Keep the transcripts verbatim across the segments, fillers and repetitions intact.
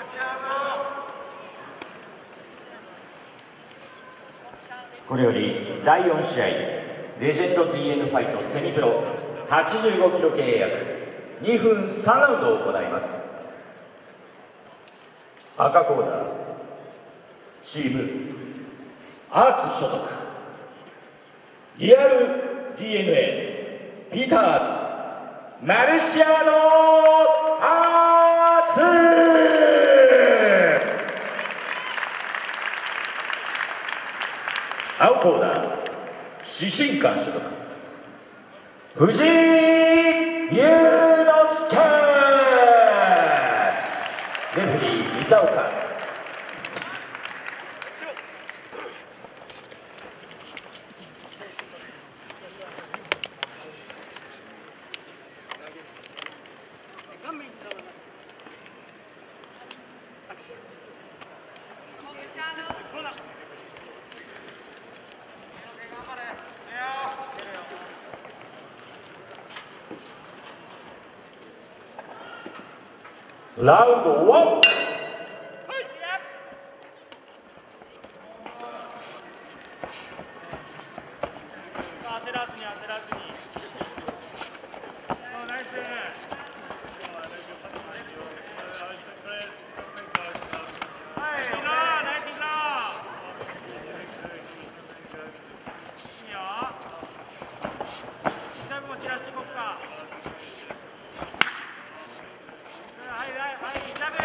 これよりだいよん試合レジェンド ディーエヌ ファイトセミプロはちじゅうごキロ契約にふんさんラウンドを行います。赤コーナーチームアーツ所属リアル ディーエヌエー ピーターズマルシアノアーツ。青コーナー指針館所属藤井祐之介レフリー水岡。ラウンドワン。焦らずに焦らずに。ナイス。はい、いいな、ナイスいいな。いいよ。ジャブも散らしていこうか。はいはいはい、ジャブ。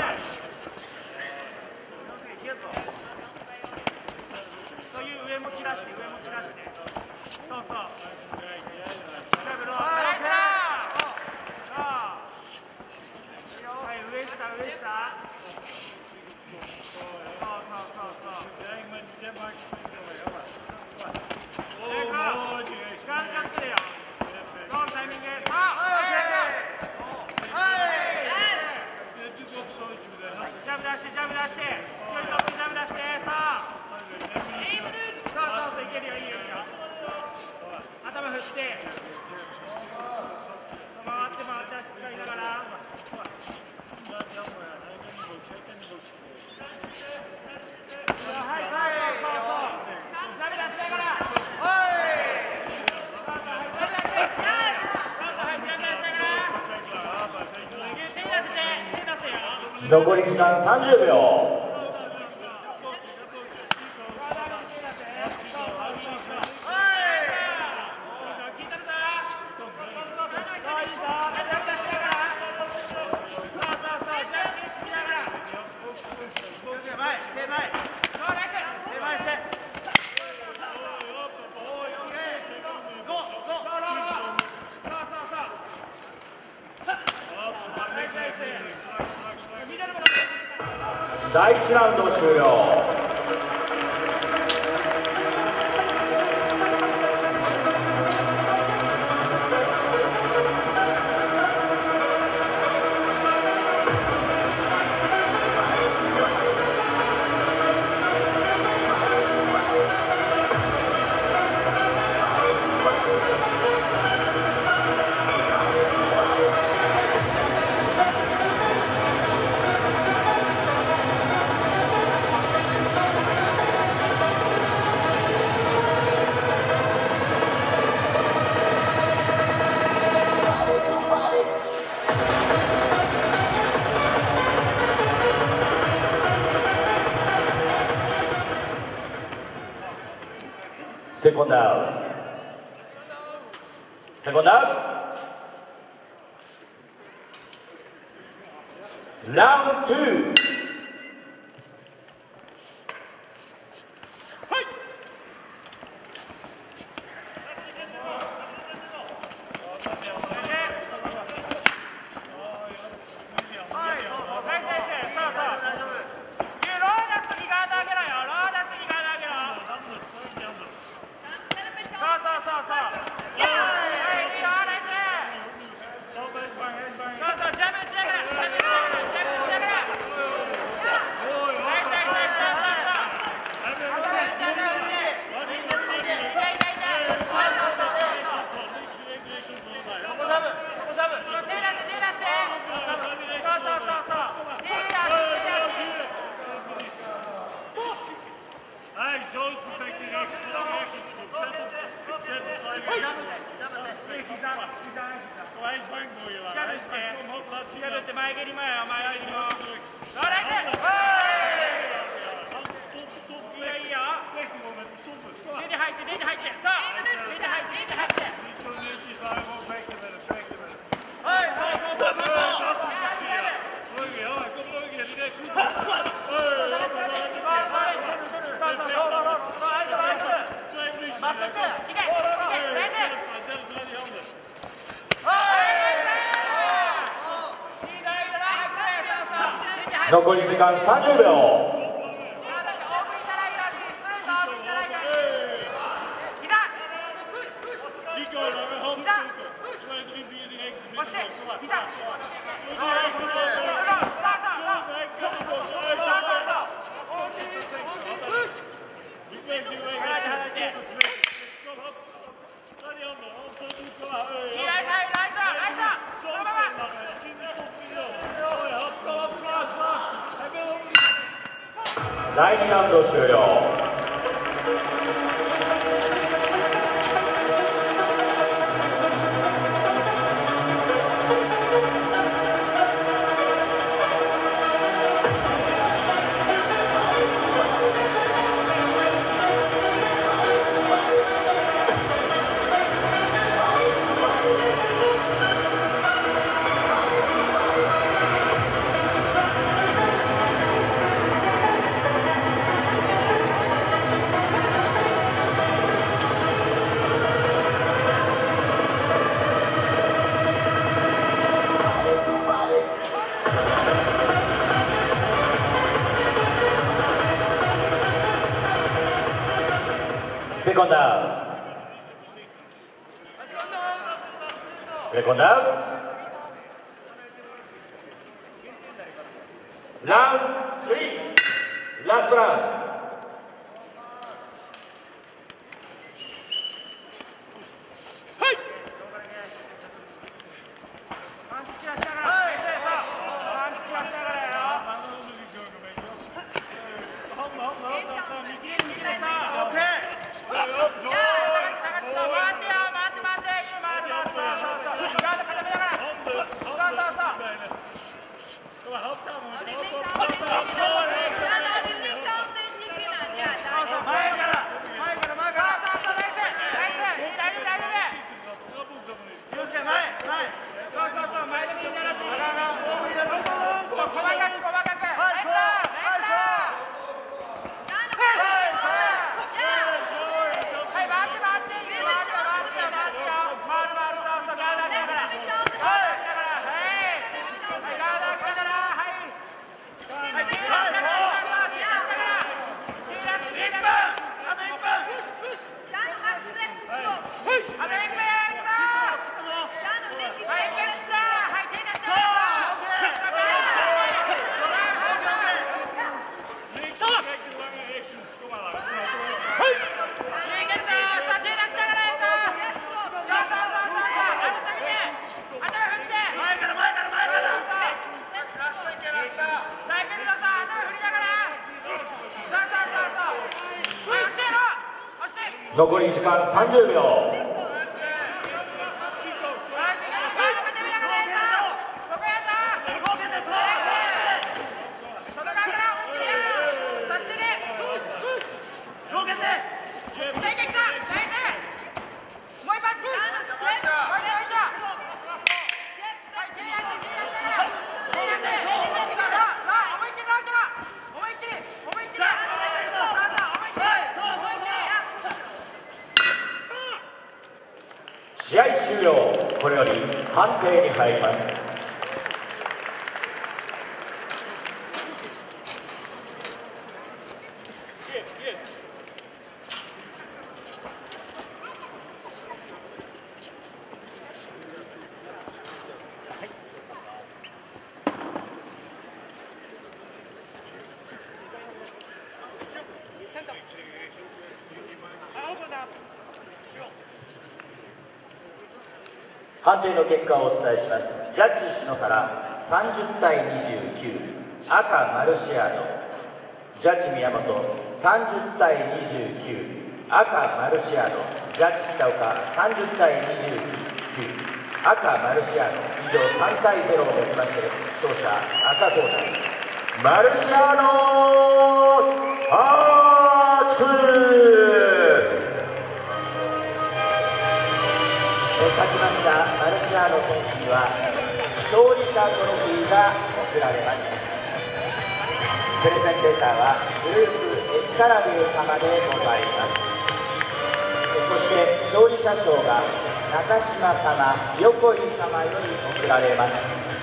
そういう上も散らして、上も散らして。そうそう。ジャブロー。ナイスだ。はい、上下上下。そうそうそうそう。時間かけてよ。ロータイミング。ジャブ出して、ジャブ出して、距離取ってジャブ出して、さあ。そうそうそう、いけるよ、いいよ、いいよ。頭振って。回って回って足使いながら。はい、そうそうそう。ジャブ出しながら。おい。そうそう、はい、ジャブ出して。そうそう、はい、ジャブ出しながら。手出して、手出せよ。残り時間さんじゅうびょう。だいいちラウンド終了。セコンドアウト。セコンドアウト。ラウンドツー。 残り時間さんじゅうびょう。だいにラウンド終了。セコンドダウン。セコンドダウン。ラウンドスリー、ラストラウンド。残り時間さんじゅうびょう。試合終了。これより判定に入ります。判定の結果をお伝えします。ジャッジ篠原さんじゅうたいにじゅうきゅう、赤マルシアード。ジャッジ宮本さんじゅうたいにじゅうきゅう、赤マルシアード。ジャッジ北岡さんじゅうたいにじゅうきゅう、 赤マルシアーノ、以上さんたいゼロをもちまして勝者赤コーナーマルシアーノアーツ。勝ちましたマルシアーノ選手には勝利者トロフィーが贈られます。プレゼンテーターはグループエスカラビュー様でございます。そして勝利者賞が中島様、横井様より贈られます。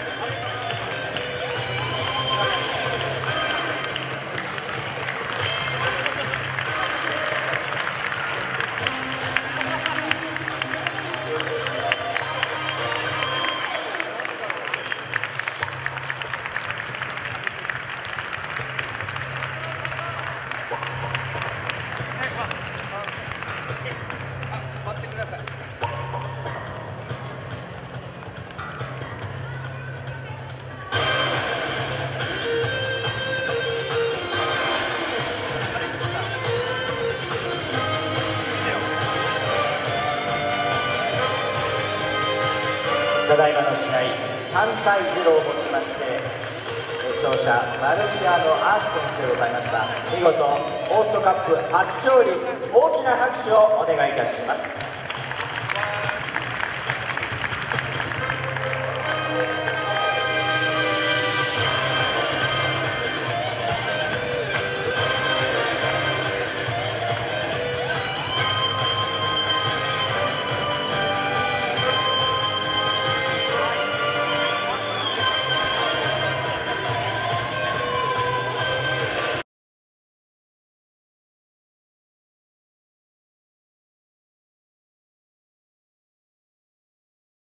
ただいまの試合さんたいゼロをもちまして勝者マルシアーノアーツ選手でございました。見事ホーストカップ初勝利、大きな拍手をお願いいたします。